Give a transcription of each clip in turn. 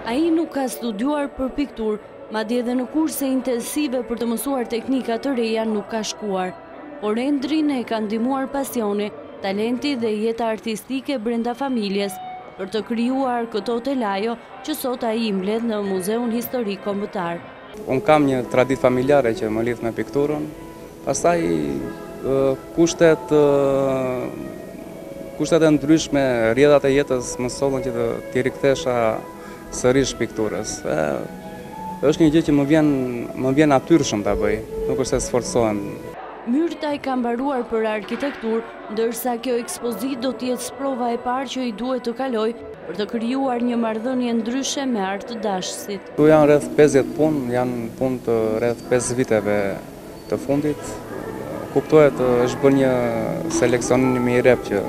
Ai nuk ka studiuar për piktur, madje edhe në kurse intensive për të mësuar teknika të reja nuk ka shkuar. Por Endrin e ka ndihmuar pasioni, talenti dhe jeta artistike brenda familjes për të krijuar këto telajo që sot ai i mbledh në Muzeun Historik Kombëtar. Unë kam një traditë familjare që më lidh me pikturën, pastaj kushtet e ndryshme, rrjedhat e jetës më sollën që t'i rikthesha sërish pikturës. Është një gjë që më vjen natyrshëm ta bëj, nuk është se sforcohem. Myrtaj ka mbaruar për arkitektur, ndërsa kjo ekspozit do t'jetë sprova e parë që i duhet të kaloj për të krijuar një marrëdhënie ndryshe me art të dashësit. Tu janë rreth 50 punë, janë punë të rreth 5 viteve të fundit. Kuptohet është bërë një seleksionim i rep që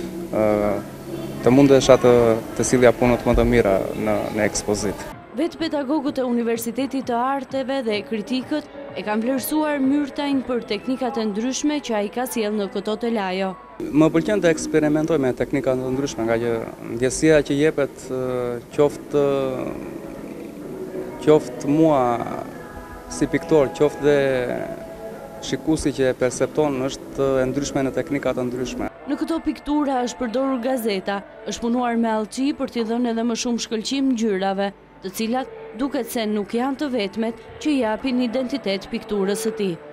të mundesh atë të sillja punët më të mira në ekspozit. Vetë pedagogët e Universitetit të Arteve dhe kritikët e kanë vlerësuar Myrtajn për teknikat e ndryshme që ai ka sjellë në këto telajo. Më pëlqen të eksperimentoj me teknika të ndryshme, nga që ndjesia që jepet qoftë mua si piktor, qoftë dhe shikuesi që e percepton është e ndryshme në teknika të ndryshme. Në këto piktura është përdorur gazeta, është punuar me allçi për t'i dhënë edhe më shumë shkëlqim ngjyrave, të cilat duket se nuk janë të vetmet që japin identitet pikturës së tij.